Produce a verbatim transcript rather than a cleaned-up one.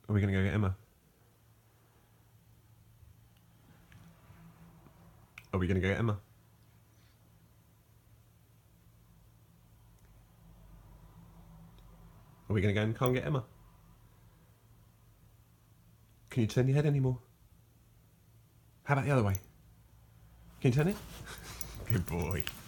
Are we going to go get Emma? Are we going to go get Emma? Are we going to go and can't get Emma? Can you turn your head anymore? How about the other way? Can you turn it? Good boy.